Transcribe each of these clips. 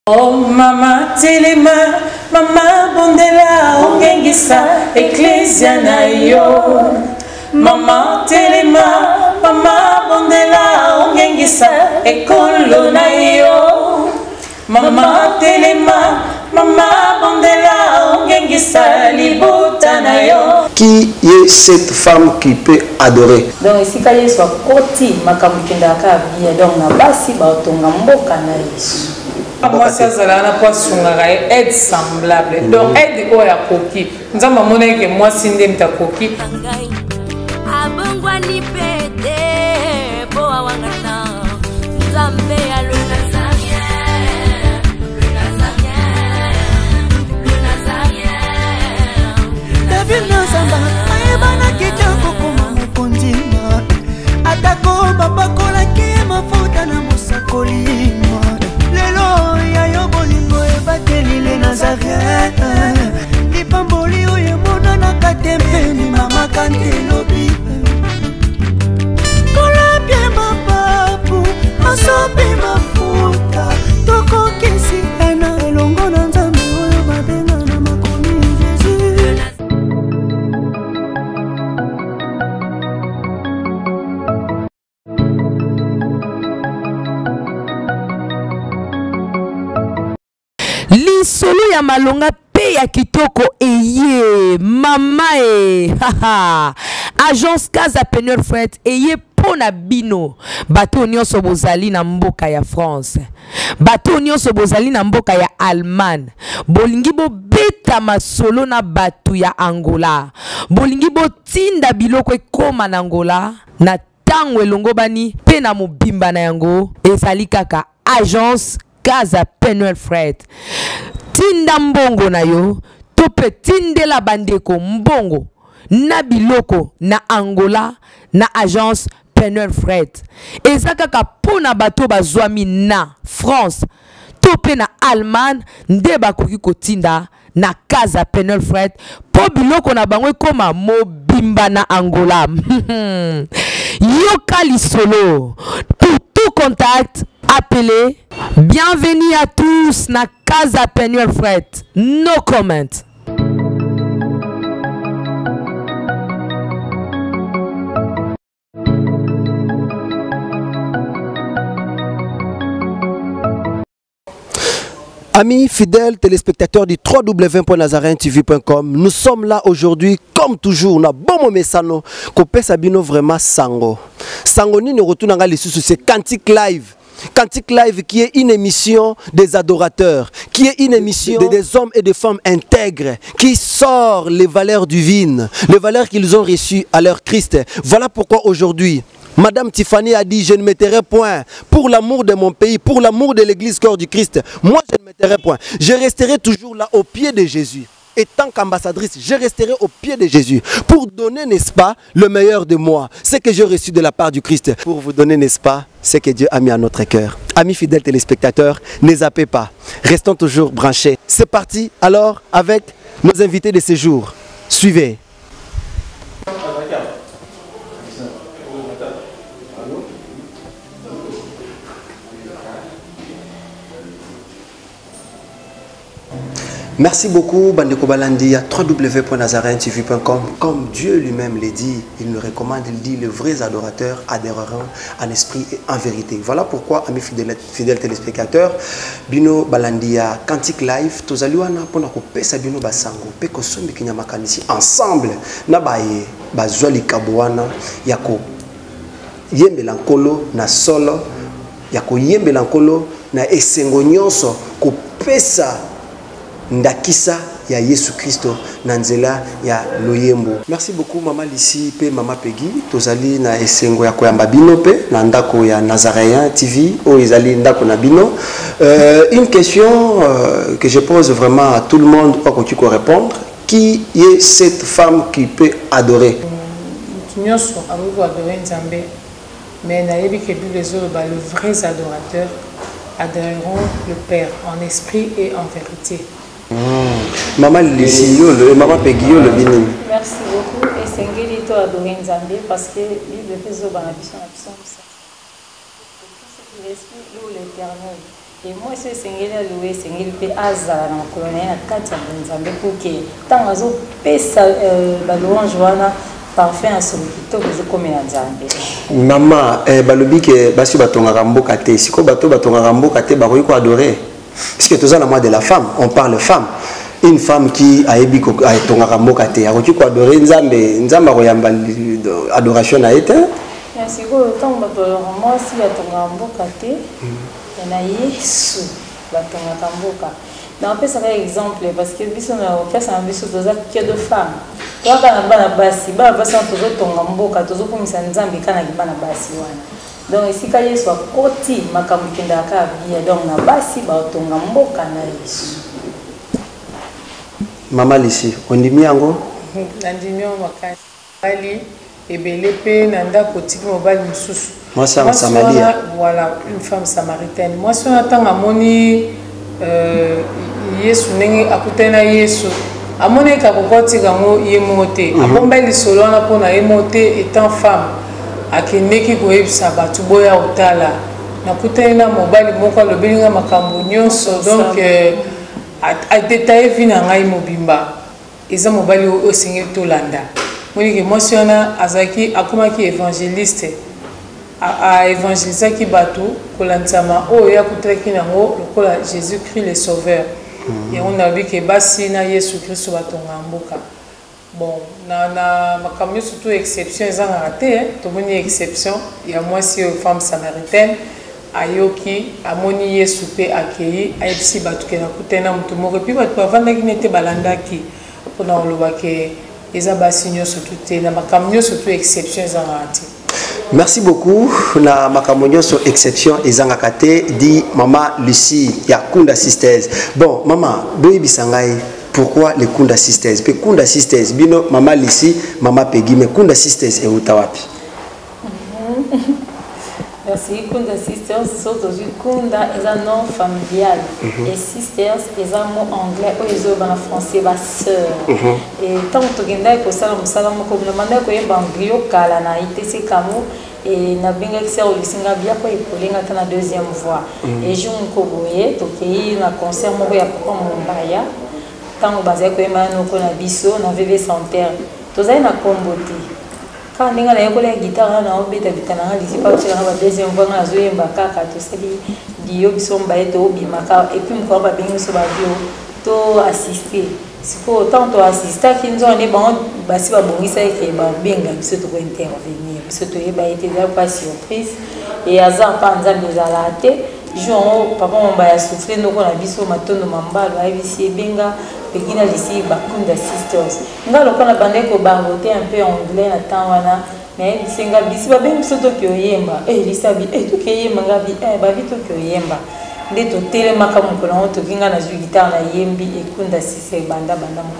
Oh mama telema, mama bondela ongengisa ecclesia na yo. Mama telema, mama bondela ongengisa ekolo na yo. Mama telema, mama bondela ongengisa libota na yo. Qui est cette femme qui peut adorer? Donc ici quand il soit koti makamukenda ka bien donc na basi ba tonga mboka na Yesu. Moi ça zala pas sungara aide semblable. Donc aide o ya koki. Nzamba mona ke moi sinde mta koki. Abongwa ni pete po awangana. Nzambe ya le Nazarien. Le Nazarien. Le Nazarien. David Nazamba ayebana kitoko koma mukondima. Atako babakola ki mafuta na musakoli. Lelo ya yo bolingo ebateli le Nazarien. Lipamboli oyo mona na katempe ni mama kantelobi. Kola pie mapapu masope mafuta. Toko kesi ena elongo na nzambe oyo babenga na makomi Jésus. Lisolo ya malonga pe ya kitoko eye mama haha agence Casa Penel Fred eye pona bino bato nyonso bozali na mboka ya France, bato nyonso bozali na mboka ya Allemagne, bolingi bo beta masolo na batu ya Angola, bolingi bo tinda biloko ekoma na Angola na tango elongo bani pe na mobimba na yango ezali kaka agence Casa Penel Fred. Tinda mbongo na yo tope tindela bandeko mbongo na biloko na Angola na agence Penel Fred. Ezaka kaka pona bato bazwami na France tope na Allemagne nde bakoki kotinda na Casa Penel Fred po biloko na bango koma mobimba na Angola. Yoka lisolo. Pour tout contact, appelez. Bienvenue à tous na Casa Penel Fred. No comment. Amis fidèles téléspectateurs du www.nazarentv.com, nous sommes là aujourd'hui comme toujours na bon mesano ko pesa bino vraiment sango. Sango ni retourne nga lisusu c'est Cantique Live. Cantique Live qui est une émission des adorateurs, qui est une émission des hommes et des femmes intègres, qui sort les valeurs divines, les valeurs qu'ils ont reçues à leur Christ. Voilà pourquoi aujourd'hui Madame Tiffany a dit, je ne mettrai point, pour l'amour de mon pays, pour l'amour de l'église corps du Christ, moi je ne mettrai point. Je resterai toujours là au pied de Jésus. Et tant qu'ambassadrice, je resterai au pied de Jésus pour donner, n'est-ce pas, le meilleur de moi, ce que j'ai reçu de la part du Christ, pour vous donner, n'est-ce pas, ce que Dieu a mis à notre cœur. Amis fidèles téléspectateurs, ne zappez pas, restons toujours branchés. C'est parti alors avec nos invités de ce jour. Suivez. Merci beaucoup, Bandeko Balandi, à www.nazarentv.com. Comme Dieu lui-même l'a dit, il nous recommande, il dit, les vrais adorateurs adhéreront en esprit et en vérité. Voilà pourquoi, amis fidèles téléspectateurs, Bino Balandia, Cantique Live, Tozaluana, Ponako Pesa Bino Basango, Peko Sombi Kinyamakanisi, ensemble, Nabaye, Bazwali Kabouana, Yako Yembe Lankolo, na solo, Yako Yembe Lankolo, na Esengo Nyonso, Ko Pesa Ndakisa ya Yesu Christo nanzela ya loyembo. Merci beaucoup Maman Lissi pe Maman Peggy. Tozali na esengo ya koyamba bino pe na ndako ya Nazarien TV o ezali ndako na bino. Une question que je pose vraiment à tout le monde pour que tu puisses répondre. Qui est cette femme qui peut adorer? Nyonso abuko adorer Nzambe. Mais nayebi ke Bible zoba les vrais adorateurs adoreront le Père en esprit et en vérité. Maman Lissi, Maman Peggy, le bini. Merci beaucoup. Et c'est ngeli to adorer Nzambe parce que Bible fait zoba na biso na biso. Tout ce qui respire l'eau l'éternel. Et moi, c'est Sengeli à louer, Sengeli pe azala na colonel na kati ya Nzambe pour que tant azo pesa balouange wana parfait à son kitoko zo comme na Nzambe. Maman, balobi ke basi batongaka mboka te. Siko bato batongaka mboka te bakoki ko adorer. Puisque tous la mois de la femme, on parle femme. Une femme qui a ébi ko tongaka mboka te. Akoki ko adorer Nzambe, Nzamba ko yamba adoration na été. Siko tant bato moi si batongaka mboka te. Na Yesu batongaka mboka. Na pesa ka exemple parce que biso na pesa na biso toza que de femmes. Toka na bana basi, ba basi tozo tonga mboka, tozo komisa Nzambe kana bana basi wana. Donc ici ka Yesu akoti makambo kendaka bia donc na basi ba tonga mboka na Yesu. Mama Lisi, ondimi yango? Nandimi makasi. Bali ebele pe nanda kotiki mobali mususu. Moi, c'est un Samaria. Voilà, une femme samaritaine. Moi, si on attend à moni Yesu nengi akutena Yesu. Amone kakokoti kango yemote. Abombeli solo na pona yemote étant femme. Akeneki koyebisa batu boya otala. Nakutena mobali moko lobelinga makambo nyonso donc a détaillé vina ngai mobimba. Eza mobali osinge tolanda. Moni ke moi si on a azaki akomaki évangéliste. A évangéliser qui bateau kolantsama o ya kutreki nango lokola Jésus-Christ le sauveur et on a vu que basi na Yesu Christ batonga mboka bon na makamyo surtout exception ezanga raté to moni exception ya moi si femme samaritaine ayoki amoni Yesu pe akei ayebisi batu ke na kutena mutu moko puis batu bavanda ki nete balandaki pona oloba ke eza basi nyonso tout na makamyo surtout exception ezanga raté. Merci beaucoup. Na makamonyo sur exception ezanga kate dit Maman Lucie ya Kunda Sisters. Bon, maman, boyi bisangai pourquoi les Kunda Sisters? Pe Kunda Sisters bino Maman Lucie, Maman Peggy mais Kunda Sisters e utawapi? Merci Kunda Sisters, surtout Kunda est un nom familial et Sisters est un mot anglais ou ils ont en français ma sœur. Et tant que tu gagnes pour ça, comme le mandat que est bangio kala na itese kamo et na benga que au lisinga bien quoi épauler na deuxième voix. Et je me koboye to kei na concert mo ya papa Mombaya. Tant que basé que mano ko na biso na VV Santerre. Tozai na kombote. Quand on a la guitare, on a oublié de faire la deuxième fois, on a joué un bac à tout ça, et puis on va bien se battre, assister. C'est pour autant de assister qu'ils ont des bandes, si va bon, ça qui est bien, se trouve intervenir, se trouve été pas surprise, et hasard pas en train de zalater. Jour papa on va souffler nous on a vu sur matono mamba va ici benga pegina ici Bakunda Sisters ngalo kona bande ko bangote un peu anglais na tawana mais singa bisi ba ben biso to kyoyemba lisabi to kyoyemba ngabi ba vito kyoyemba nde to tele makamu ko na to kinga na zu guitar na yembi ekunda sise banda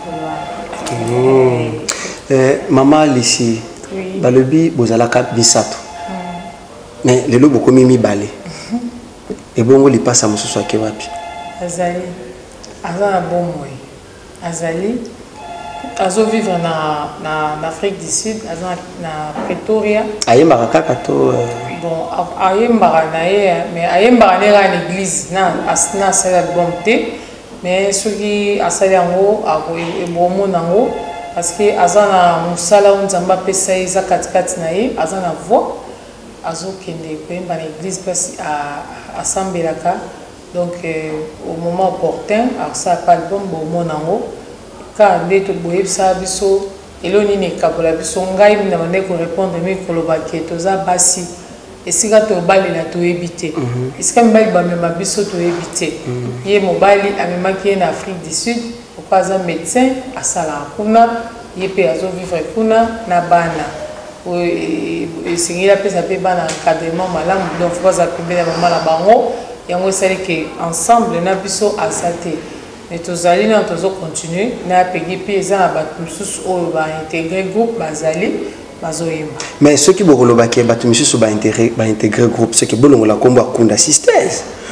mokolo Maman Lucie balobi bozalaka bisato mais lelo bokomi mibale. Et bon, il passe à mon souci à wapi. Azali, avant un bon mois. Azali, azo vivre en Afrique du Sud, na Pretoria. Ayembara kakato. Bon, ayembara nae, mais ayembara nae à l'église, na sala bonté, mais ceux qui asali ango, ako ebomo nango, parce que azana musala unzamba pesa iza katikati nae, azana voix. Azo kende koyemba na église place à Sambelaka donc au moment opportun ça pas le bon monango car nde to boyebisa biso eloni ne kabola biso ngai na mande ko répondre mi koloba ke toza basi esika to balela to ebité esika mbali ba mema biso to ebité ye mobali amemaki na Afrique du Sud pourquoi un médecin à sala kuna ye pe azo vivre kuna na bana et c'est qu'il a fait ça peut pas encadrement malam donc faut pas appeler la maman la bango et on sait que ensemble na biso asate mais tous allez na tous continuer na pegi puis ça ba tous au ba intégrer groupe bazali bazoyemba mais ceux qui bokoloba ke ba tous ba intégrer groupe c'est que bolongo la kombo Kunda Sisters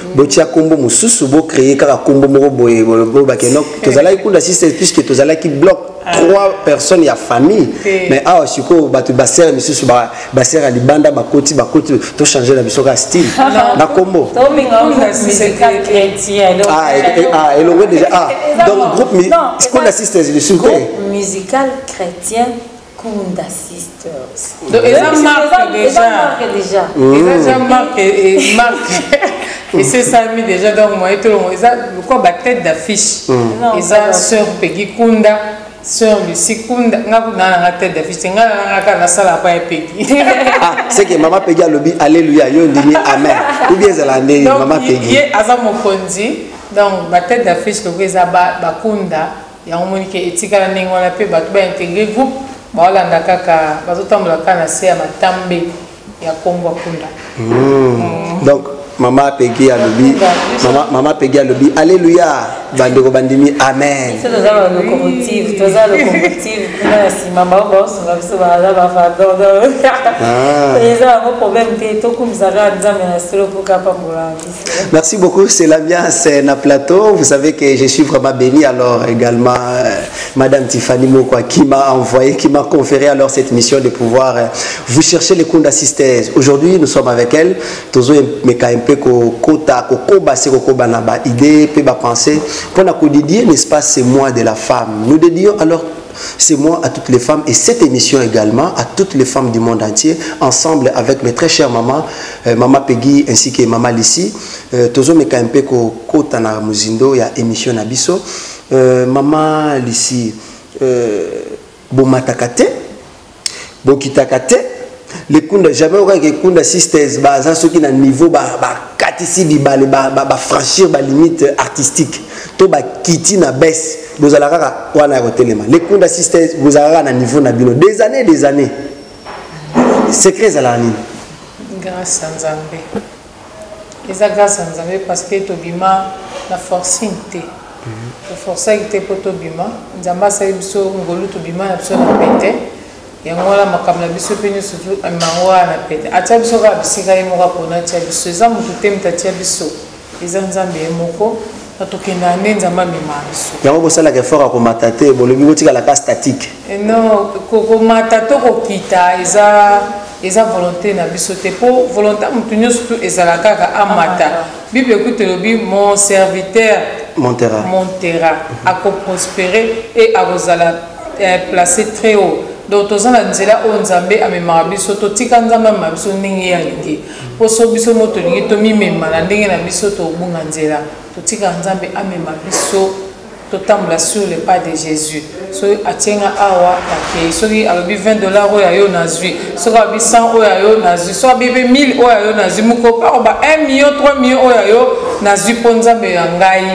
botia kombo mususu bo créer kaka kombo moko boye bo bakeno tozala ikunda système puisque tozala ki bloc 3 personnes ya famille mais ah siko batu basera misusu basera libanda bakoti to changer la biso ka style na kombo to minga musical chrétien et le déjà donc groupe Kunda Sisters le super musical chrétien Kunda Sisters. Donc ils ont marqué déjà. Ils ont marqué et c'est ça mis déjà donc moi tout le monde ils ont quoi ba tête d'affiche. Ils ont sœur Peggy Kunda, sœur Lucie Kunda, na tête d'affiche nga na sala pa Peggy. C'est que maman Peggy a lobby alléluia yo ndimi amen. Ou bien zalande maman Peggy. Yé aza mokonzi donc ba tête d'affiche que ils ba Kunda ya monique etika na ndenge wana pe ba to ba intégrer groupe. Baolanda kaka bazotambola kana se ya matambe ya Kongo Kunda. Donc maman Peggy a lobby maman Peggy a lobby alléluia bandeko bandimi amen. C'est dans le locomotive kuna si mama boss nga biso baza ba fado do. C'est ça mon problème que to kumzara nzambe na solo pour kapambola. Merci beaucoup, c'est l'ambiance na plateau. Vous savez que je suis vraiment béni alors également madame Tiffany Mokwa qui m'a envoyé, qui m'a conféré alors cette mission de pouvoir vous chercher les Kunda Sisters. Aujourd'hui, nous sommes avec elle. Tozo meka un peu ko kota ko koba se ko koba na ba idée pe ba penser pour la dédier n'est-ce pas ces mois de la femme. Nous dédions alors ces mois à toutes les femmes et cette émission également à toutes les femmes du monde entier ensemble avec mes très chères mamans maman Peggy ainsi que maman Lissi tozo meka un peu ko kota na muzindo ya émission na biso maman Lissi bomatakate bokitakate les Kunda jamais aurait que Kunda Sisters baza ceux qui na niveau katisi bibale franchir ba limite artistique to ba kiti na baisse vous allez wana rotelema les Kunda Sisters vous allez na niveau na bino des années secret za la nini grâce à Nzambe eza grâce à Nzambe parce que tobima na forcing te to forcing te po tobima Nzamba sa biso ngolu tobima na biso na pete yango la makamla biso penyo surtout amangoa na pete atia biso ka bisika ye moko pona tia biso eza mutu te mtatia biso eza Nzambe moko atokenda ne Nzamba mema biso yango bosala ke fort ko matate bolobi botika la case statique non ko matato ko kita eza volonté na biso te po volonté mutu nyonso surtout ezala kaka amata Bible écoute lobi mon serviteur montera à prospérer et à rozala placé très haut. Donc tozana nzela o Nzambe amemaka biso totika Nzambe amema biso ndenge ya lingi po so biso moto lingi tomimema na ndenge na biso tobunga nzela totika Nzambe amema biso totambola sur le pas de Jésus so atienga awa ake soki alobi $20 oyo yo nazwi soki alobi 100 oyo yo nazwi so alobi 1000 oyo yo nazwi moko pa ba 1 million 3 million oyo yo nazwi po Nzambe ya ngai.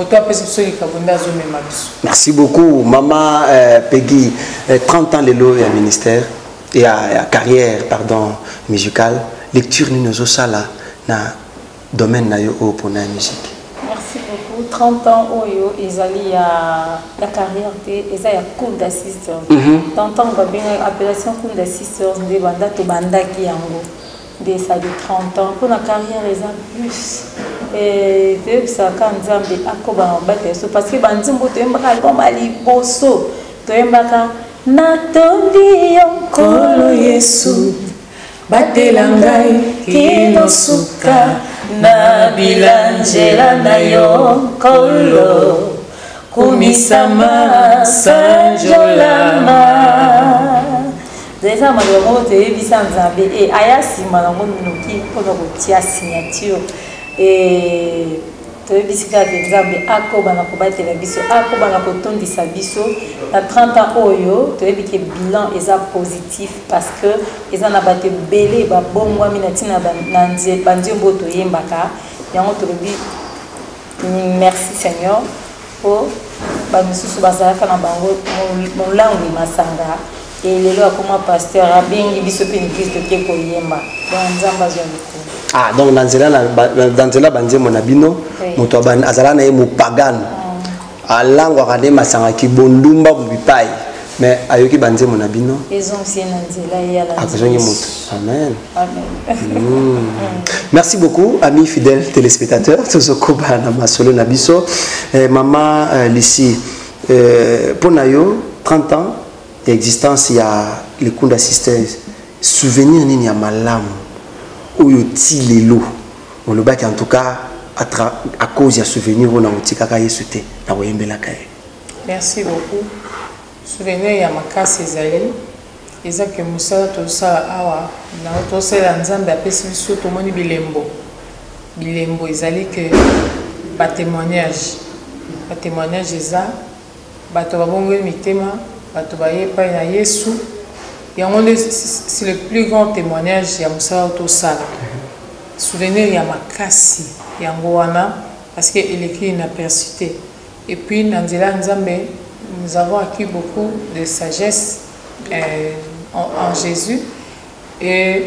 Merci beaucoup, maman Peggy. 30 ans, l'élo et à ministère et à carrière, pardon, musicale. Lecture nous sala na domaine na yo pour la musique. Merci beaucoup. 30 ans, oyo, ezali ya la carrière te, eza ya Kunda Sisters. 30 ans, babina appellation Kunda Sisters de banda to banda ki yango. De ça de 30 ans pour la carrière eza plus. Et ça quand Nzambe akoba bateso parce que banzimbo to yembaka album ali boso to yembaka natondi yonkolo Yesu batela ngai kinosuka na bilanjela na yonkolo kumisama sanjolama déjà malheureusement te yebisa Nzambe et ayasima na monoki mpona kotia signature et toyebisika ke Nzambe akobana kobatela biso akobana kotondisa biso na 30 ans oyo toyebi ke bilan eza positif parce que eza na bato ebele babongwami na ntina banzembo toyembaka yango tolobi merci Seigneur po bamisusu bazalaka na bango molango masanga et lelo akoma pasteur abengi biso pe église toke koyemba donc Nzambe azwa likolo. Ah, donc dans cela, banzemo na bino, moto azala na ye mopagano. Alango akade masanga ki bondumba mubipai. mais ayoki banze mon abino ils ont aussi nzela ya la amen. Merci beaucoup amis fidèles téléspectateurs tozokoba na masolo na biso maman Lucie pour nayo 30 ans d'existence ya Lekunda Sisters souvenir nini ya malamu oyo ti lelo on le bat en tout cas à cause ya souvenir on a utikaka yesu te na oyembelaka ye. Merci beaucoup. Souvenir ya makasi ezali ezake musala tosala awa na tosala nzambe apesi biso tomoni bilembo ezali que ba témoignage eza bato babongoli mitema bato bayepa na yesu yango c'est le plus grand témoignage ya musala tosala. Souvenir ya makasi yango wana parce que il écrit une apercité et puis dans nzambe nous avons acquis beaucoup de sagesse en Jésus et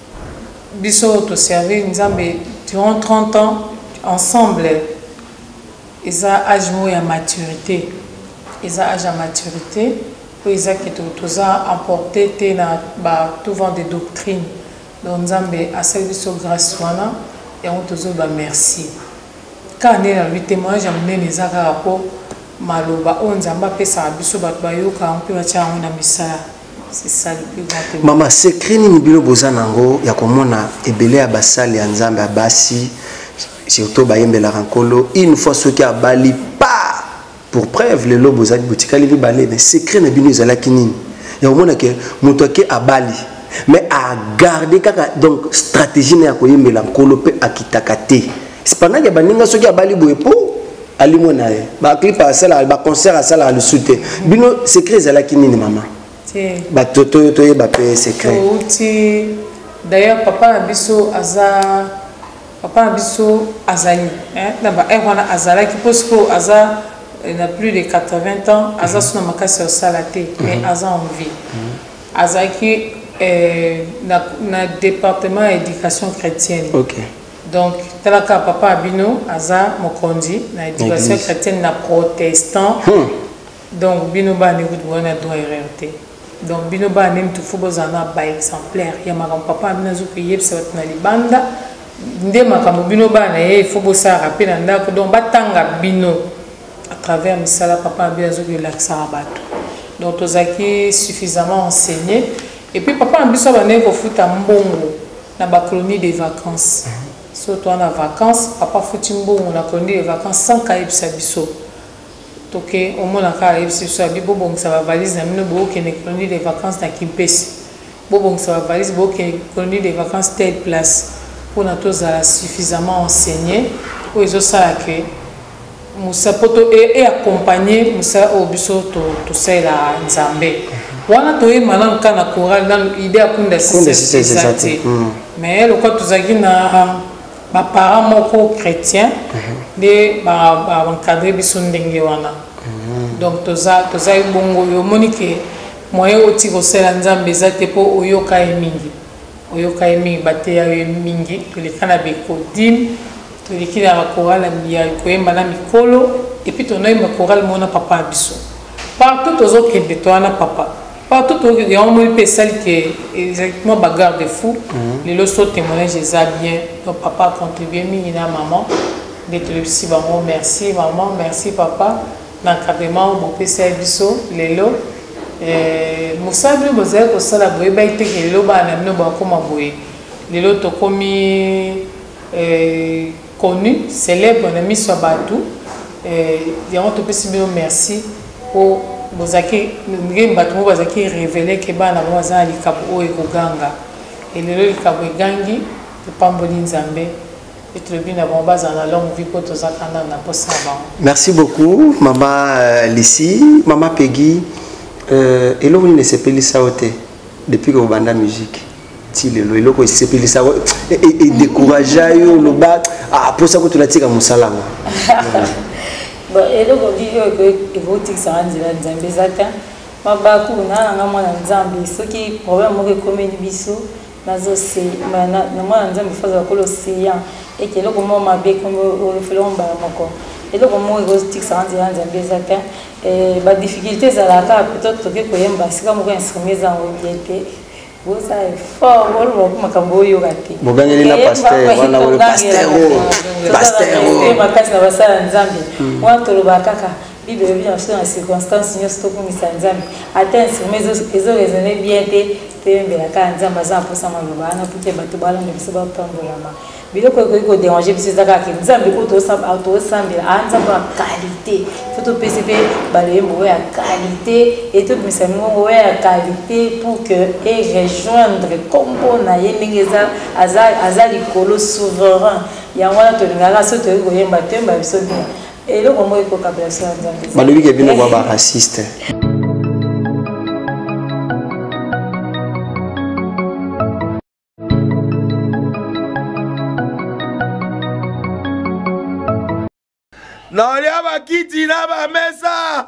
biso to servir nzambe durant 30 ans ensemble. Ils ont âge à maturité. Ils ont âge à maturité. Ils ont emporté tout vent de doctrines. Donc nzambe a servi sur grâce wana et on te dit merci. Quand on est dans le témoignage, on est les rapport maloba on zamba pesa biso bato bayoka mpe batia na misala. C'est ça le plus grand témoignage. Maman secret ni bilo bozanango ya komona ebele ya basali ya nzambe abasi surtout bayembela rankolo une fois ce qui a bali pas pour preuve le lobo zali botikali bi balé mais secret na bino ezala kinini ya komona ke moto ke abali mais à garder kaka donc stratégie na koyembela rankolo pe akitakate c'est pendant que baninga soki abali boepo alimona ba clip à sala ba concert à sala le soute bino secret ezala kinini maman ba toto to ba pe secret d'ailleurs papa biso azali hein na ba erwana azala ki posko aza il a plus de 80 ans aza sona makasi salate mais aza en vie azaki na département éducation chrétienne. OK. Donc talaka papa abino aza mokondi na éducation chrétienne na protestant. Donc bino ba ne gout bona do RRT. Donc bino ba nem tu faut bozana ba exemplaire ya makambo papa abino zo payer ça na libanda nde makambo bino ba na ye faut bosa rappeler na ndako donc batanga bino à travers misala papa abino zo que l'accès à bato. Donc tozaki suffisamment enseigné et puis papa ambiso ba ne ko futa mbongo na ba colonie de vacances. Surtout en vacances papa futi mbongo na colonie de vacances sans kaibisa biso. Toké au moins la carrière c'est ça bibo bon ça va valise na mino bo ke colonie de vacances na Kimpesi bon ça va valise bo ke colonie de vacances telle place pour na toza suffisamment enseigné ou ils ont ça que musa poto et accompagner musa au biso to ça la nzambe wana to manan kana choral dans idée akunda c'est mais le quoi tozaki na ba parents moko chrétien de ba encadrer biso ndenge wana donc toza bongo yo monike moyen oti ko sela nzambe zate po oyoka mingi bate ya mingi tulekana be kodim tulikina ba chorale ya koyemba na mikolo et puis tonoyemba chorale mona papa biso partout tozo kende to na papa partout il y a un peu exactement bagarre de fou les leçons témoignages ça bien donc papa a contribué mina maman d'être le petit maman merci maman merci papa l'encadrement mon PC biso lelo musabi bozel ko sala boye ba ite ke lelo ba na no ba koma boye lelo to komi connu célèbre na miso batu ya on te peut bien merci pour bozaki ngimba to bozaki révéler que bana baza likabo o ekoganga et lelo likabo egangi to pamboli nzambe. Merci beaucoup, Maman Lucie, Maman Peggy. Et là, on ne sait pas ça depuis que vous bandez la musique. Et décourager le bas. Ah, pour ça que tu l'as tiré à mon salam. Bon, et là, on dit que vous tirez ça en Zambie. Ma baku na nga mwana nzambe soki problème mo ke komedi biso nazo se na mwana nzambe faza ko lo seya et que le moment ma be comme le felon ba moko et donc moi égotique ça rend Nzambe ezaka ba difficulté za la ka peut-être que koyemba sika moko instrument za obiete boza fort wolo makambo yo gati bogangeli na pasteur wana wolo pasteur makasi na basala Nzambe wato lo bakaka Bible bien sûr en circonstance nous stop pour Nzambe atteint instrument ezo raisonner bien te mbela ka Nzambe za pour ça maloba na pour te bato bala ndebisa ba tambolama biloko ko déranger biso zaka ke Nzambe ko to sambela Nzambe ya qualité faut to PCP balembo ya qualité et tout misango ya qualité pour que et rejoindre combo na yemengeza azali kolo souverain ya wana to ngala so to ko yemba temba biso bien et le comment ko kabela so Nzambe balobi ke bino ba raciste naolia bakiti na bamesa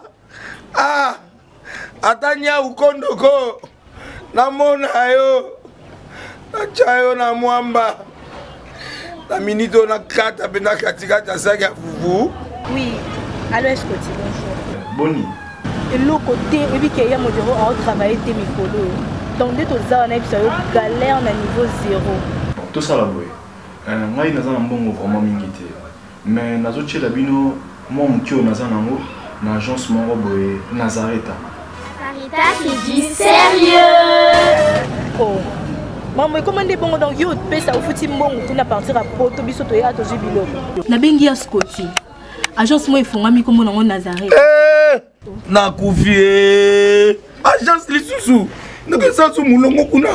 atanya ukondoko namona yo nachayo na mwamba na minito na kata pena katikata saki ya fufu. Oui, alors est-ce que tu bonjour Boni et l'autre côté et puis qu'il y a mon bureau à travailler tes micros donc dès que ça on a eu galère na niveau 0 tout ça la boy ngai naza na mbongo vraiment mingi te mais nazotiela bino mwa mokio naza nango na agence moko boye Nazareta. Sarita qui dit sérieux. Oh maman comment des bongo donc yo pesa ufuti mbongo kuna partir à poto biso to ya to jibilo na bengi ya Scotty agence mo ifungami kombo nango Nazareta na kufie agence lisusu nakesa su mulongo kuna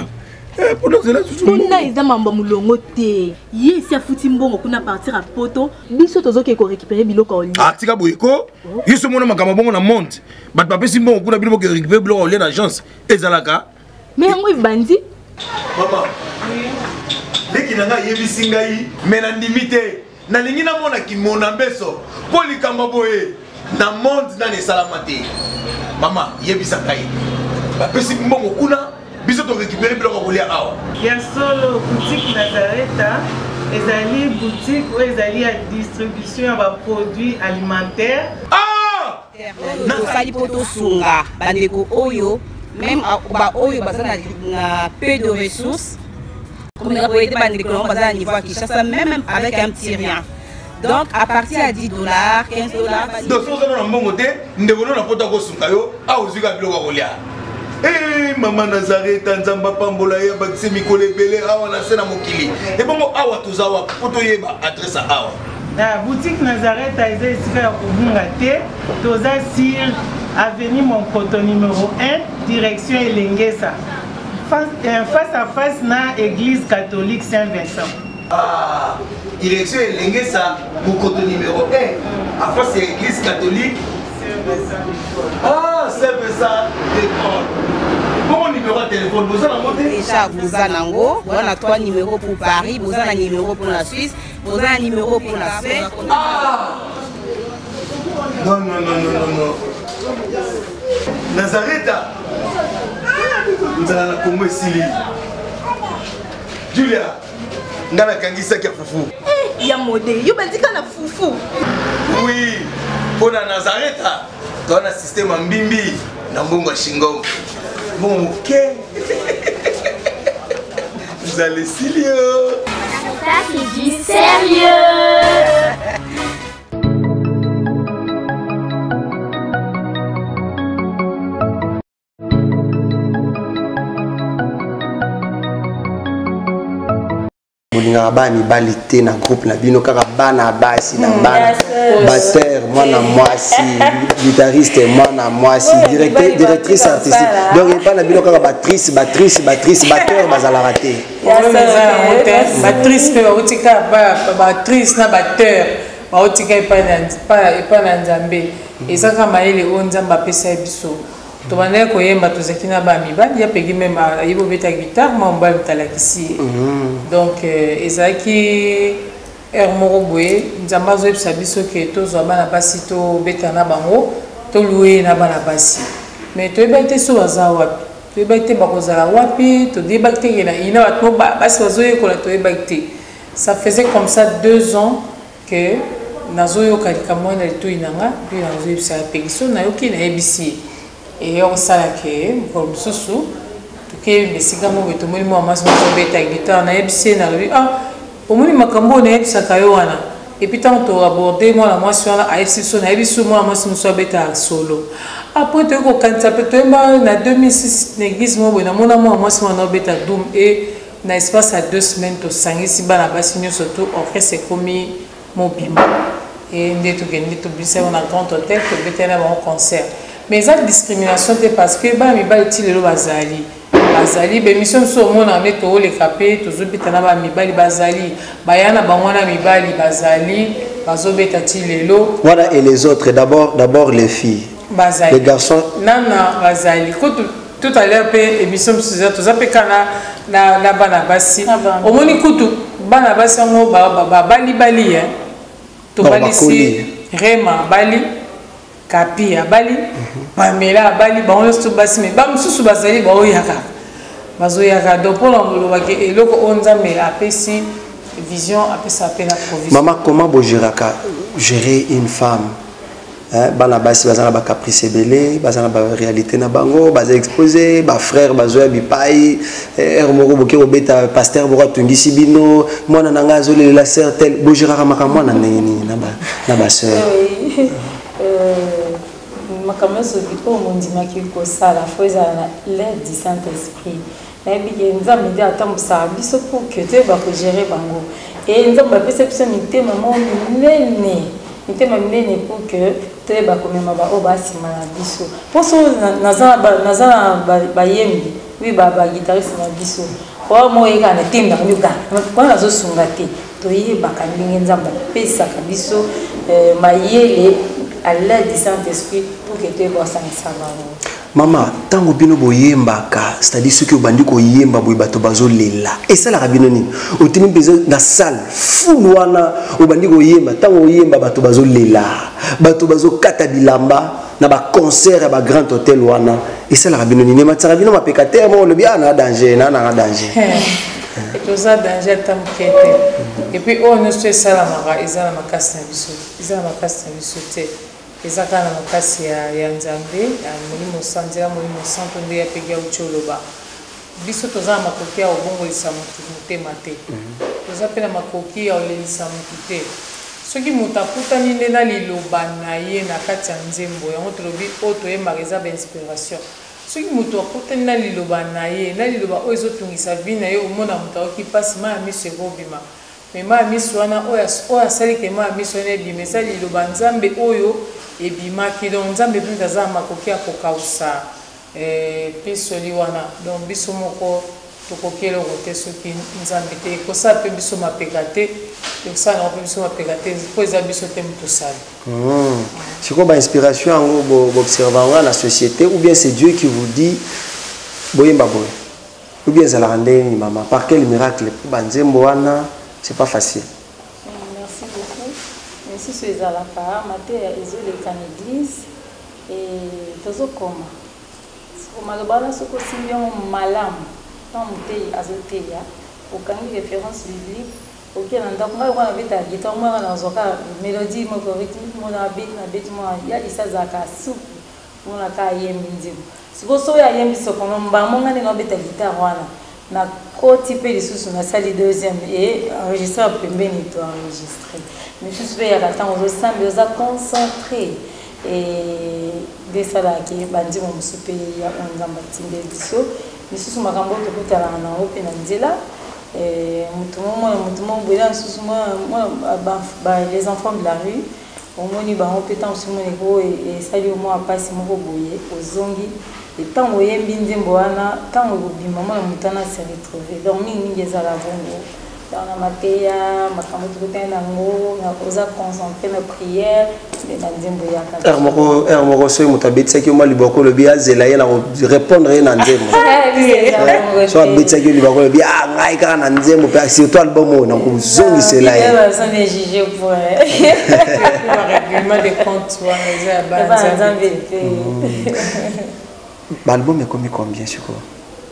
kuna eza mambo mulongo te ye si afuti mbongo kuna partir à poto biso tozoke ko récupérer biloko oli tika boyeko yeso mona makamba bongo na monte bat papesi mbongo kuna biloko ke récupérer biloko oli na agence ezalaka mais yango bandi mama leki nanga yebisi ngai mais na ndimite na lingi na mona kimona mbeso po likamba boye na monte na ne salamate mama yebisa ngai bapesi mbongo kuna biso to récupérer biloko kolia awa ya solo boutique Nazareta ezali boutique où ezali ya distribution ya ba produits alimentaires na sali poto sunga bandeko oyo même ba oyo bazana na peu de ressources comme la boîte bandeko bazana niveau à Kinshasa même avec un petit rien donc à partir à $10 $15 donc so na mbongo te ndeko na poto ko sunga yo awu zika biloko kolia. Eh maman Nazareta nzamba pambola ya bakise mikolo ebele awa na sena mokili et bongo awa tozawa poto yeba adresse awa la boutique Nazareta eza esika ya kobunga te toza sur avenue Monkoto numéro 1 direction Elengesa face à face na église catholique Saint-Vincent direction Elengesa Monkoto numéro 1 à face à église catholique Saint-Vincent d'école. Bon numéro de téléphone, vous avez monté déjà vous avez nango, on a 3 numéros pour Paris, vous avez un numéro pour la Suisse, vous avez un numéro pour la Suède. Non. Nazareta. Nous allons la Congo Sili. Julia, nous allons kangisa kia fufu. Ya modé, yo bandika na fufu. Oui, pour la Nazareta, tu as un système en bimbi, na mbongo shingo. Bon, ok. Vous allez Silio. Sarita qui dit sérieux. bolinga ba mibali te na groupe na bino kaka bana basi na bana batteur mwana mwasi guitariste mwana mwasi directrice artistique donc pas na bino kaka battrice batteur bazala te battrice pe baotika battrice na batteur baotika epa na Nzambe ezaka mayele oyo Nzambe apesa biso tobandaka koyemba tozaki na bamibali yapeki meme ayebi obeta guitare mwa mobali motalakisi donc ezalaki ere moko boye Nzambe azoyebisa biso ke tozwa bana basi tobeta na bango tolue na bana basi mais toyebaki te so baza wapi toyebaki te bakozala wapi toyebaki te kena ina bato basi bazoyekola toyebaki te ça faisait comme ça 2 ans que nazoyoka likambo wana litoi nanga mpe nazoyebisa ya pe so nayoki nayebisi ye osalake mokolo mosusu tokeyemba esika moko tomoni mwa mwasi moko obeta gitare nayebisi ye nalobi omoni makambo oyo nayebisaka yo wana epuis ntango toaborde mwana mwasi wana ayebisi biso nayebisi so mwana mwasi mosu abetaka solo apres toyei kokanisa mpe toyemba na 2006 na église moko boye namona mwana mwasi wana obeta doum e na espace ya 2 semaines tosangisi bana basi nyonso to orchestre ekomi mobimba e nde tokende tobisa yango na grand hôtel tobeteli na bango concert mais eza discrimination te parce que bana mibali ti lelo bazali bemission mosusu omona nde tooleka mpe tozobeta na bana mibali bazali baya na bango wana mibali bazali bazobeta ti lelo voilà et les autres d'abord les filles bazali les garçons nana bazali tout à l'heure mpe émission mosusu eza toza mpe kana na bana basi omoni kutu bana basi yango babalibali tobalisi rema abali kapi abali pamela abali bango nyonso basi me bamosusu bazali bazoyaka donc mpona molobaki eloko oyo nzambe apesi vision apesa mpe na provision. Maman, comment gérer une femme? Bana basi bazana ba caprice belé bazana ba réalité na bango baza exposé ba frère bazoya bipai moko boke obeta pasteur bora tungisi bino mwana nanga azole la sœur tel bojira makamwa na nini na ba sœur makamwa so biko mondima ki ko sala foza na l'aide du Saint-Esprit na bige nzambe de atambusa biso pour que te ba ko gérer bango et nzambe apesa biso mitema mo minene mitema minene pour que te ba komema ba o basima na biso poso nazana bayembi oui ba guitariste na biso kwa mo eka na timba nyuka kwa nazo sunga te to yeba kaninge nzamba pesa kabiso mayele à l'aide du Saint-Esprit pour que te ba sanisa bango. Mama, tango bino boyembaka, c'est-à-dire ceux qui ont bandu ko yemba boy bato bazo lela. Et ça la rabino ni. Otini bezo na salle full wana o bandi ko yemba, tango yemba bato bazo lela. Bato bazo kata bilamba na ba concert ba grand hôtel wana. Et ça la rabino ni. Ma rabino ma pekater mo le bien na danger, na danger. Et tout ça danger tam kete. Et puis on ne se sala mara, ezala makasi na biso. Ezala makasi na biso te. ezaka na makasi ya nzambe ya molimo sanzela molimo santo nde yapeki ya ucholoba biso toza na makoki ya obongolisa motema te toza mpe na makoki ya olelisa motu te soki moto akutani nde na liloba na ye na kati ya nzembo yango tolobi oyo toyembaka eza bainspiration soki moto akutani na liloba na ye na liloba oyo ezotungisa vi na ye omona moto akoki mpasi ma ya miso ekobima me ma ya miso wana oyo asalike ma ya miso wana ebima eza liloba nzambe oyo ebimaki donc nzambe mpe aza na makoki ya kokausa pisoli wana donc biso moko tokoki eloko te soki nzambe te ekosala mpe biso mapeka te ekosala nango mpe biso mapeka te mpo eza biso te motosali. sikoyo bainspiration yango boobserva nga na société ou bien c'est Dieu qui vous dit boyemba boye ou bien ezalaka ndeni mama par quel miracle mpo banzembo wana c'est pas facile. Si ce est à la part, matin ils ont les église et tous comme malobana ce que si bien malam tant monter azoteya aucun référence biblique auquel on a pas on avait ta guitare moi dans zoka mélodie mo rythme mo na beat moi ya isa zaka soupe mo na ka yembi nzimo siko so ya yembi so kono mbamo ngani no beta guitare wana na koti pe lisusu na sali deuxième et enregistré pembeni to enregistré mais je suis à l'attendre aux ensemble aux concentré et des salades qui bandi mon souper ya on ngamba tinde biso lisusu makambo to kutala na open na nzela et mutumo bwela lisusu moi les enfants de la rue omoni bango petan sumoni ko et sali au moins passe moko boye ozongi et tant oyembi nzembo wana tant obima mwana mutana se retrouver donc mingi ezala bongo dans la mateya makambo tukutana nango na koza concentrer na prière et na nzembo ya kaka moko soki moto abetisaki oma liboko lobi azela ye na répondre ye na nzembo so abetisaki liboko lobi ngai kaka na nzembo mpe surtout album oyo nakozongisela ye L'album est combien sur quoi?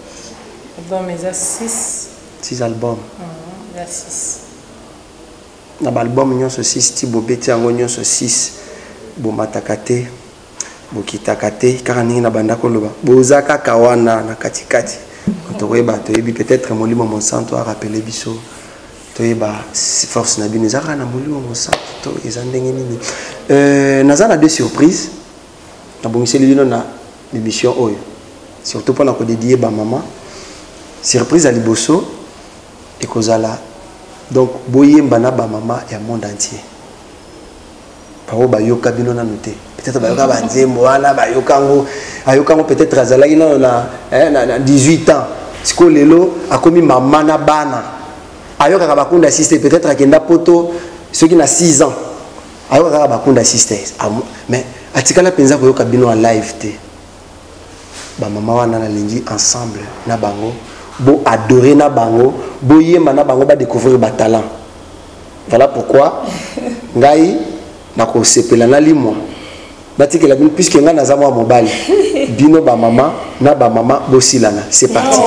L'album est à 6. 6 albums. À 6. na album nyonso 6 ti bobeti yango nyonso 6 bomataka te bokitaka te kaka ndenge na banda koloba boza kaka wana na katikati tokoyeba toyebi peut-être molimo monsanto arapele biso toyeba force na bino ezaka na molimo monsanto to eza ndenge nini naza na deux surprises nabongiseli bino na émission oyo surtout mpona kodedie bamama surprise ya liboso ekozala donc boyemba na bamama ya monde entier pao bayoka bino nano te peut-être bayoka banzembo wana bayokango ayokango peut-être azalaki nano na 18 ans siko lelo akomi mama na bana ayokaka bakunda sister peut-être akenda poto soki na 6 ans ayokaka bakunda sisters mais atikala penza koyoka bino en live te bamama wana nalingi ensemble na bango bo adorer na bango bo yema na bango ba découvrir ba talent voilà pourquoi ngai nako sepela na limwa batikela bino puisque nga naza mwa mobali bino ba mama na ba mama bosilana c'est parti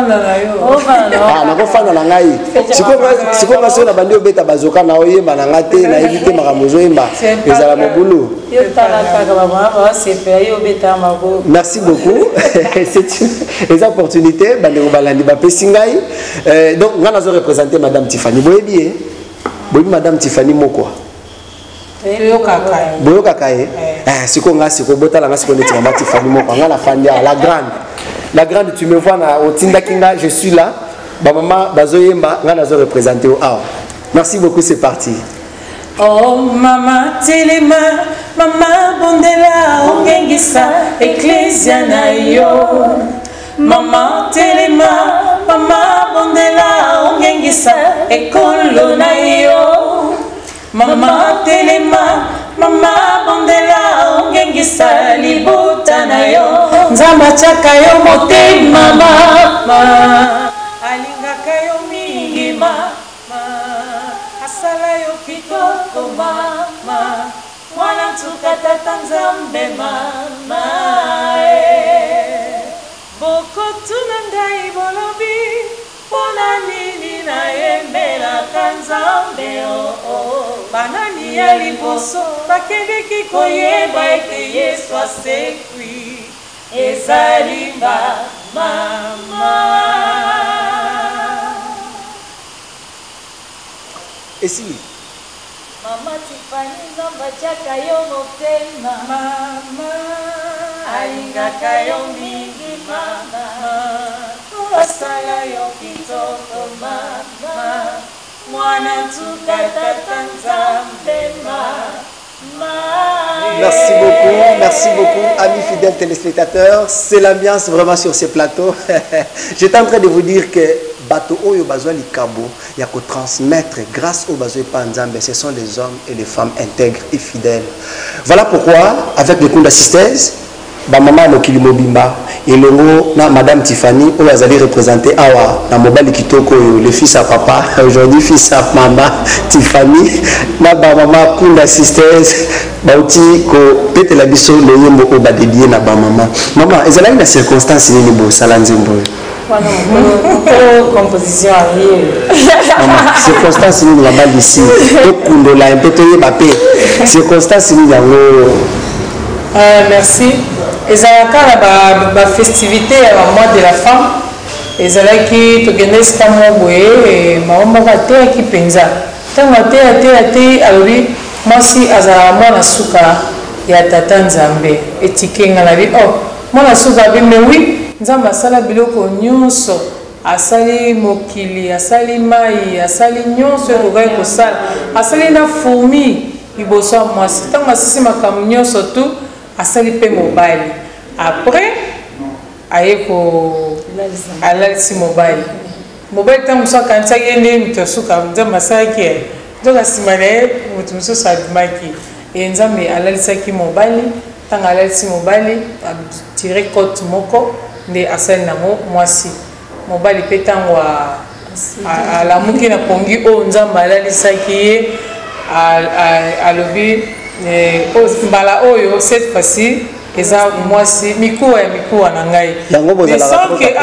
nako fana na ngai siko nga so na bandi obeta bazoka na oyemba na nga te na éviter makambo zoyemba ezala mobulu. Merci beaucoup. C'est une opportunité. Donc, on a représenté Madame Tiffany. Vous voyez bien, Madame Tiffany Moko. Boyo Kakae. C'est qu'on a, c'est qu'on bota la masse qu'on est Madame Tiffany Moko. On a la Fania, la grande. La grande, tu me vois au Tinda Kinga, je suis là. Maman, Bazoyemba, on a représenté au A. Merci beaucoup, c'est parti. Oh mama telema mama bondela ongengisa ecclesia na yo mama telema mama bondela ongengisa ekolo na yo mama telema mama bondela ongengisa libota na yo nzamba chaka yo motema mama alingaka yo mingi mama asala yo kitoko mama mwana tukatata nzambe mama bokotuna ngai bolobi mpona nini nayembelaka nzambe banani ya liboso bakendeki koyeba ete yesu asekwi ezali mama. Et si Mama Tiffany nzamba chaka yo motema mama alingaka yo mingi mama osala yo kitoko mama mwana tukatata nzambe mama. Merci beaucoup, amis fidèles téléspectateurs. C'est l'ambiance vraiment sur ces plateaux. J'étais en train de vous dire que bateau oyo bazwa likabo ya ko transmettre grâce au bazwa panzambe, ce sont les hommes et les femmes intègres et fidèles. Voilà pourquoi avec les Kunda Sisters, ba maman mokili mobimba elongo na Madame Tiffany oyo azali représenter awa na mobali kitoko oyo le fils à papa aujourd'hui fils à maman Tiffany na ba maman Kunda Sisters bauti ko petela biso le yembo o ba dédié na ba maman ezalaki na circonstance nini bo sala nzembo composition arrière. Circonstance ni la balle ici. Tout la un peu circonstance ni yango. Merci. Ezalaka la festivité à mois de la femme. Ezalaki to genes kamo boye et maman va te ki penza. Tanga te alori mwasi azala mwana suka ya tata nzambe etikenga la bi oh mwana suka bi mais oui nzamba asala biloko nyonso asali mokili asali mai asali nyonso ekokai kosala asali na fourmi liboso ya mwasi ntango asisi makambo nyonso tu asali mpe mobali après aye alalisi mobali ntango mosu akanisaki ye nde moto asuka nzambe asalaki ye nzoka nsima na ye moto mosusu abimaki ye nzambe alalisaki mobali ntango alalisi mobali atire cote moko nde asali nango mwasi mobali mpe ntango alamuki na pongi oyo nzambe alalisaki ye alobi mbala oyo cette fois-ci eza mwasi mikuwa ya mikuwa na ngai mais sans que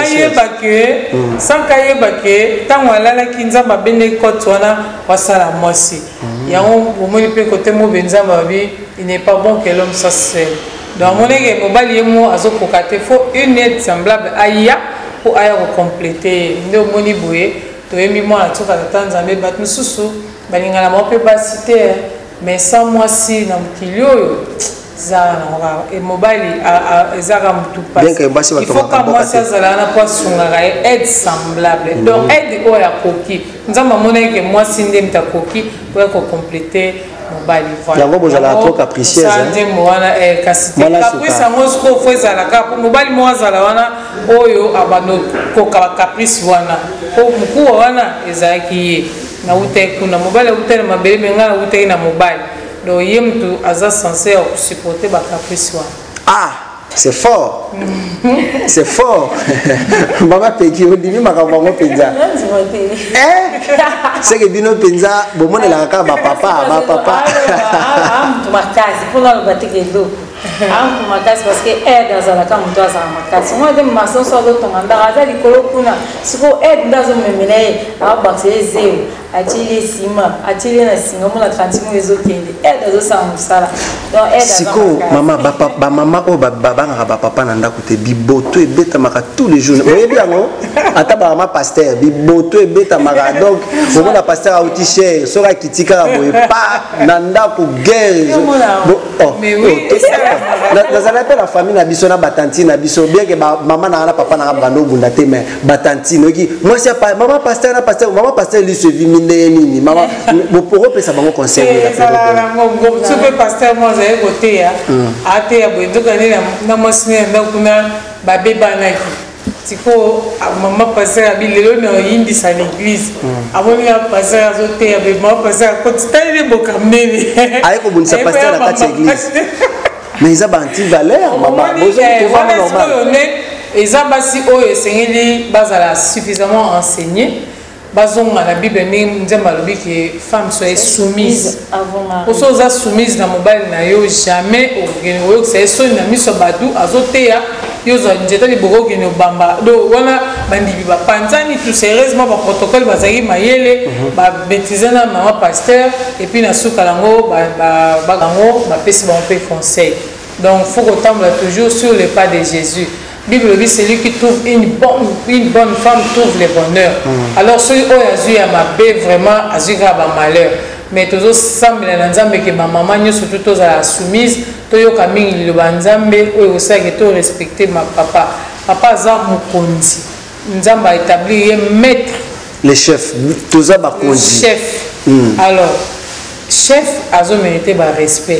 ayeba ke ntango alalaki nzambe abende kote wana wasala mwasi yango omoni mpe kote mobe nzambe babi il n'est pas bon que l'homme soit seul donc amoneke mobali ye mo azokoka te faut une aide semblable aya mpo aya kokomplete nde omoni boye toyembi mwana tokaka ta nzambe bato mosusu balingana mao mpe basi te mais sans mwasi na mokili oyo mobali ezaka mutu pasi il faut ka mwasi azalaka na mpo asungaka ye aide semblable donc aide oyo akoki nzambe amonaki mwasi nde mutu akoki mpo ya kokomplete mobali yango bozalaka trop capricieuse nzembo wana kasi te caprice yango sikoyo fo ezalaka mpo mobali moko azala wana oyo abandokoka bacaprice wana mpo mokuwa wana ezalaki ye nautaki kuna mobali autaki na mabele me ngai nautaki na mobali donc ye mutu aza censé supporter bacaprice wana. Ah, c'est fort. C'est fort. Maman Peki ondimi makambo ngo penza. C'est que bino penza bomone la kaka ba papa. Mutu makasi mpona aloba teke do amutu makasi parce que aide azalaka mutu azala makasi ngo ete maso so azotonga ndako aza likolo kuna sikoyo aide nde azomemela ye akobakisela ezeo atili esima atili na singa mona 30 ezokende aide azosala mosala donc aide sikoyo mama bamama oyo babangaka bapapa na ndako te biboto ebetamaka tous les jours oyebi yango ata bamama paster biboto ebetamaka donc omona paster auti cher soki akiti kaka boye pa na ndako guerre nazala mpe na famille na biso na batantine na biso bien ke mama na papa na bando obunda te mais batantine oki mwasi mama paster liso evimi ndenge nini mama bopoko opesa bango conseil sope paster mo azali koteya ateya boye ndokani na mwasi ne ndako kuna babebanaki sikoyo mama paster abi lelo na oyimbisa na église amoni ya paster azoteya be mama paster akoti talile boka mnene aye kobundisa paster na kati ya église mais ils ont anti-valeur, maman. Ils ont basi oyo esengeli bazala suffisamment enseigné. Bazonga la Bible ni nzemba lobi que femme soit soumise. Oso za soumise na mobile na yo jamais oyo c'est so na miso badu azoteya yo za njeta liboko kene bamba. Do wana bandibi ba panzani tout sérieusement ba protocole bazaki mayele ba bêtisana maman pasteur et puis na sukalango ba gango ba pesi ba on peut conseil. Donc faut retomber toujours sur le pas de Jésus. Bible dit celui qui trouve une bonne femme trouve le bonheur. Alors celui qui a eu à ma bé vraiment a eu à malheur. Mais toujours semble dans Nzambe que ma maman nous surtout tous à la soumise. Toyo kaming le Nzambe ou aussi que to respecter ma papa. Papa za mukonzi. Nzambe a établi un maître. Le chef. Tous à bakonzi. Chef. Alors chef a mérité ba respect.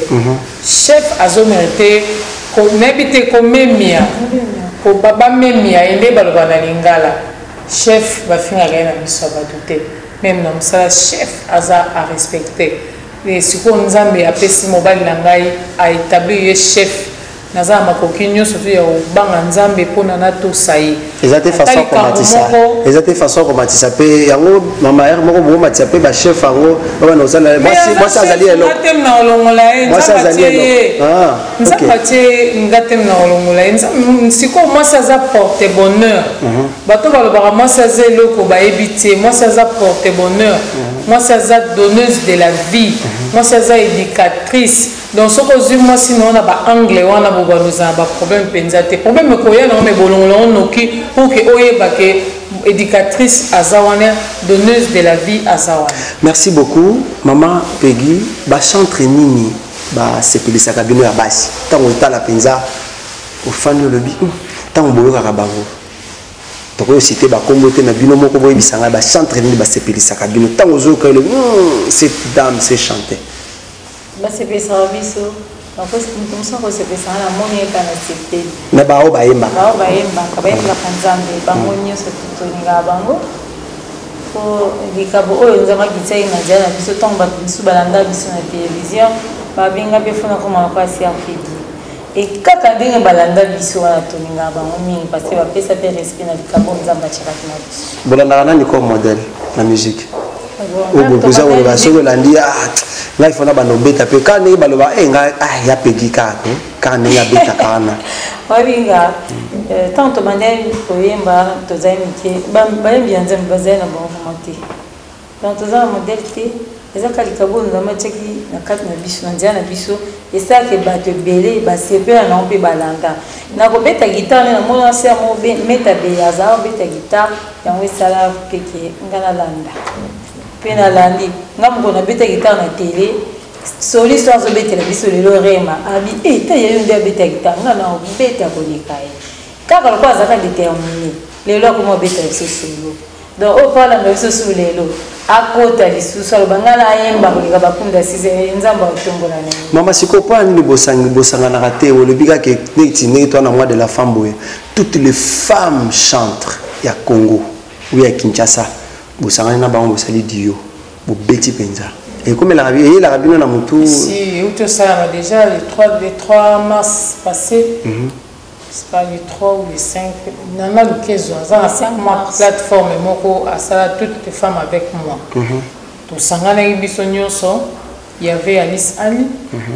Chef a mérité qu'on habite comme memia. Ko baba memia ende baloba na lingala. Chef ba finga na miso ba douter. Même non ça chef aza à respecter. Et ce qu'on Nzambe a pesi mobile na ngai a établi un chef. Naza makoki nyonso to ya obanga Nzambe pona na to sai. Ezate façon komatisa. Ezate façon komatisa pe yango mama er moko bo matisa pe ba chef ango ba no sala moi ça azali elo. Ngatem na olongola e. Moi ça azali elo. Ah. Nzapati ngatem na olongola e. Siko moi ça za porte bonheur. Bato balobaka moi ça za eloko ba ebité. Moi ça za porte bonheur. Moi ça za donneuse de la vie. Moi ça za éducatrice. Donc ce que je moi sinon on a ba anglais on a ba nous a ba problème penzate problème ko ya na me bolongolo noki pour que oyeba que éducatrice azawana donneuse de la vie azawana. Merci beaucoup maman Peggy ba chantre nini ba sepelisa kabino ya basi tango tala penza au fan de lobby tango boyo ka bango toko cité ba kombo te na bino moko boy bisanga ba chantre nini ba sepelisa kabino tango zo ka le cette dame c'est chanter. C'est pas ça, biso. Donc, comme ça, c'est pas ça. La monnaie est à l'accepter. Mais bah, baemba. Kabaemba kanzambe. Bangonyo se tutoninga bango. Pour les cabos, nous avons quitté une agenda. Biso tomba biso balanda biso na télévision. Babinga befuna comme on passe à Fidi. Et kaka ndenge balanda biso na toninga bango mingi parce que ba pesa pe respect na cabos nzamba chakati na biso. Bolanda na ni comme modèle la musique. Oboza baloba soko landi ngai fona banobeta pe kani baloba ngai ya Peggy kako kaka ndenge abetaka wana wabinga tant tomandai koyemba tozali mike bayembi ya nzambe bazali na banvuma te donc toza na modele te eza kalika bono na matiaki na kati na biso na nzela na biso esalaka bato ebele basepela nango mpe balanda na kobeta gitare na mona se ya meta be azala kobeta gitare yango esala peke nga nalanda mpe nalandi nga moko nabeta gitare na tele solution azobetela biso lelo rema abi ta yayo nde abeta gitare nga na obeta koleka ye kaka lokola azalaka déterminé lelo akoma obeta biso solo donc oyo palanda biso solo lelo akota lisusu aloba nga na ayemba koleka bapunda size nzambe atombola na ye mama sikopo nini bosanganaka te olobi kaka neti ndenge to na mois de la femme boye toutes les femmes chantres ya Congo ou ya Kinshasa bosangani na bango bosali dio bobeti mpenza ekomela eyelaka bino na motu si eutosalama déjà les 3 mars passé c'est pas les 3 ou les 5 nana lukezo aza na plateforme moko asala toutes les femmes avec moi tosanganaki biso nyonso il y avait Alice Ali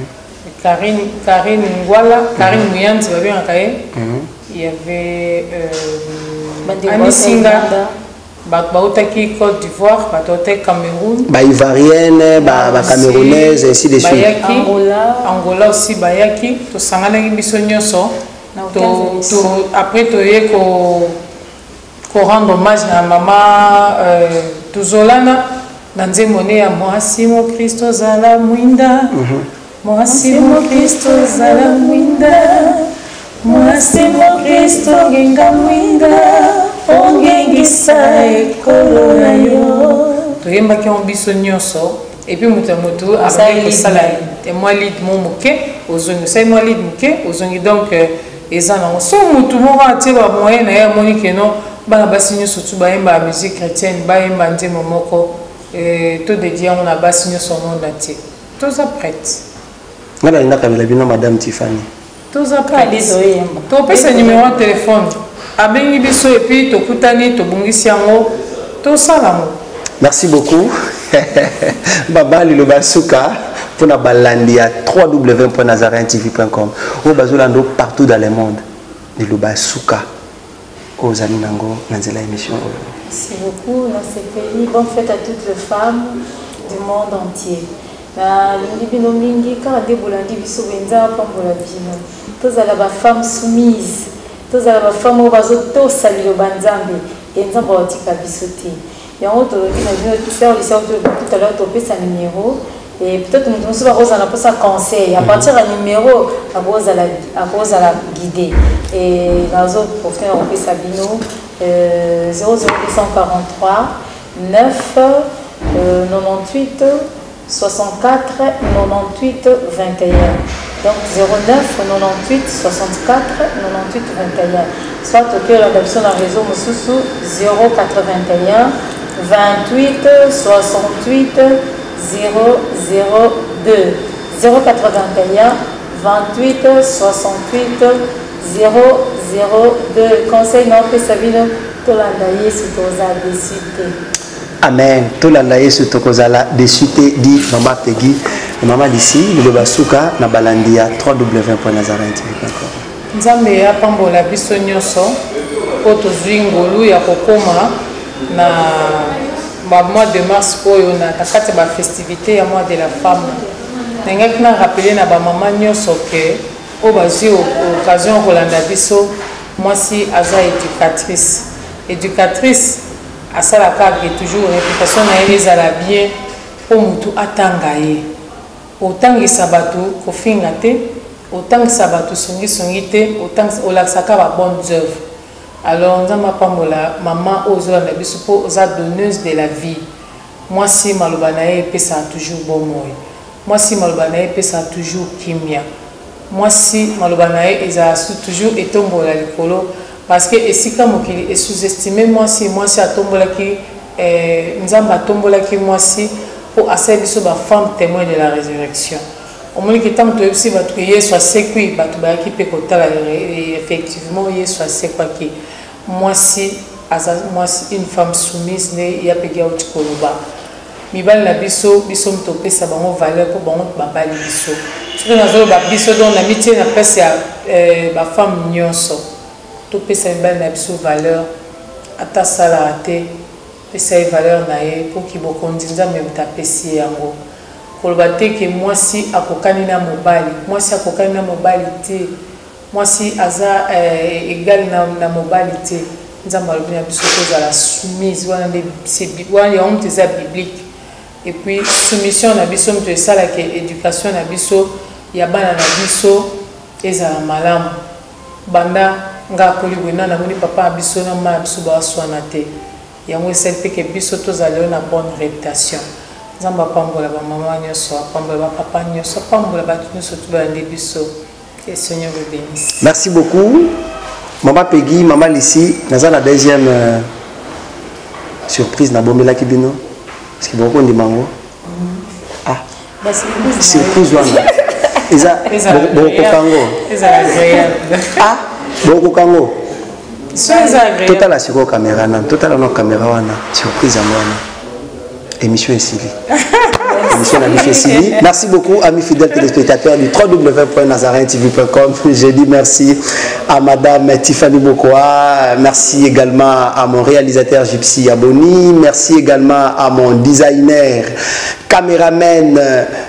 Karine Ngwala Karine Muyanzi babengaka ye il y avait Annie Singa bato bautaki Côte d'Ivoire bato bautaki Cameroun baivarienne bacamerounaise ainsi de suite Angola aussi bayaki tosanganaki biso nyonso après toye ko rendre hommage na mama Tuzolana na nzembo ne ya mwasi mo Kristo zala mwinda mwasi mo Kristo zala mwinda mwasi mo Kristo genga mwinda ongengisa ekolo na yo toyembaki yango biso nyonso epuis moto ya motu azali kosala mwa lide mo moke ozongi osali mwa lide moke ozongi donc eza nango so motu moko atie bamoyen na ye amoni keno bana basi nyonso tu bayemba ya musique chrétienne bayemba nzembo moko todedi yango na basi nyonso monde entier toza prête nga nalingaka bela bino madame Tiffany toza prête topesa numéro ya telefone abengi biso epuis tokutani tobongisi yango tosala yango. Merci beaucoup Baba Liloba Souka pour la balandi à www.nazarentv.com au bazolando partout dans le monde Liloba Souka aux amis nango nanzela émission. Merci beaucoup na CPI bonne fête à toutes les femmes du monde entier. Na lingi bino mingi kaka de bolandi biso benza pambola bino. Tozala ba femme soumise. Tozala ba femme o bazo tosa Liloba Nzambe et nzambe otika biso te. Yango to faire le sort tout à l'heure topé sa numéro et peut-être nous sommes rose on a pas ça conseil à partir d'un numéro à cause à la guider et dans autres pour faire on sa bino 00243 9 98 64 98 21 donc 09 98 64 98 21 soit que l'adoption d'un réseau Moussousou 081 28 68 002 081 28 68 002 conseil non que Sabino tolanda Yesu toza desite. Amen. Tolanda Yesu tokozala desite dit Maman Peggy et Maman Lissi Liloba Souka na balandi à www.nazarentv.com. Nzambe apambola biso nyonso po tozwi ngolu ya kokoma na mois de mars oyo na kati ba festivité ya mois de la femme nengaki na rappeler na ba mama nyonso ke o bazwi occasion kolanda biso mwasi aza éducatrice asalaka ke toujours réputation na ye ezala bien po mutu atanga ye otangisa bato kofinga te otangisa bato songisongi te olakisaka ba bonnes œuvres. Alors nzambe apambola mama ozolanda biso po oza donneuse de la vie. Mwasi maloba na ye epesaka toujours bomoi. Mwasi maloba na ye epesaka toujours kimia. Mwasi maloba na ye ezala toujours etombola likolo parce que esika mokili sous-estimé mwasi atombolaki nzambe atombolaki mwasi po asala biso ba femme témoin de la résurrection. Omoni ki tango toyebisi bato ke Yesu asekwi bato bayaki mpe kotala effectivement Yesu asekwaki mwasi une femme soumise ne ya peki auti koloba mibali na biso topesa bango valeur po bango babali biso soki nazoloba biso donc na mitie na pese ya bafemme nyonso topesa mibali na biso valeur ata asalaka te pesa ye valeur na ye mpo kibokondi nzambe tapesi yango koloba te ke mwasi akokani na mobali mwasi akokani na mobali te mwasi aza egali na mobali te nzambe alobi na biso tozala soumise wana yango moto eza biblique et puis soumission na biso moto esalaka éducation na biso ya bana na biso ezala malamu banda nga koligwe na namoni papa na biso na mama na biso baswana te yango esali mpe ke biso tozala na bonne réputation nzambe apambola bamama nyonso apambola bapapa nyonso apambola bato nyonso tobalande biso que le Seigneur vous bénisse. Merci beaucoup maman Peggy, maman Lissi. Naza la deuxième surprise na bomela kibino parce que beaucoup de mango ah surprise wana eza beaucoup kango ah beaucoup kango total la siko caméra na total no caméra wana surprise wana émission ici. Merci beaucoup, amis fidèles téléspectateurs du www.nazarentv.com. Je dis merci à Madame Tiffany Bokoa. Merci également à mon réalisateur Gypsy Aboni. Merci également à mon designer, caméraman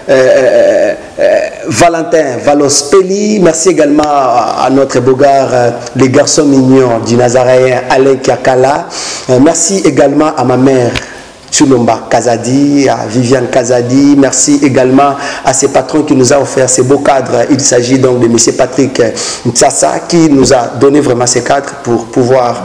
Valentin Valospeli. Merci également à notre beau-gars, les garçons mignons du Nazaréen Alain Kiakala. Merci également à ma mère Chulomba Kazadi, à Viviane Kazadi. Merci également à ces patrons qui nous a offert ces beaux cadres. Il s'agit donc de M. Patrick Ntsassa qui nous a donné vraiment ces cadres pour pouvoir...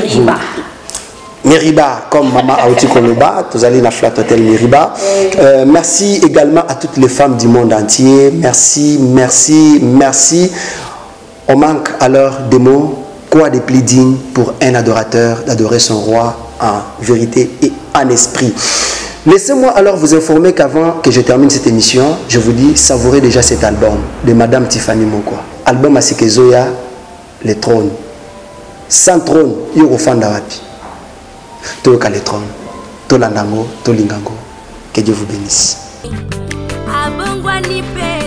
Meriba, comme Maman Aouti Koloba, vous allez dans Flat Hotel Meriba. Merci également à toutes les femmes du monde entier. Merci, merci, merci. On manque alors des mots. Quoi de plus digne pour un adorateur d'adorer son roi en vérité et en esprit. Laissez-moi alors vous informer qu'avant que je termine cette émission, je vous dis, savourez déjà cet album de Madame Tiffany Mokwa. Album à Sikezoya, les trônes. Sans trône, Yorofanda Wapi. Toyoka les trônes. Tolandango, Tolingango. Que Dieu vous bénisse. Abongwani pe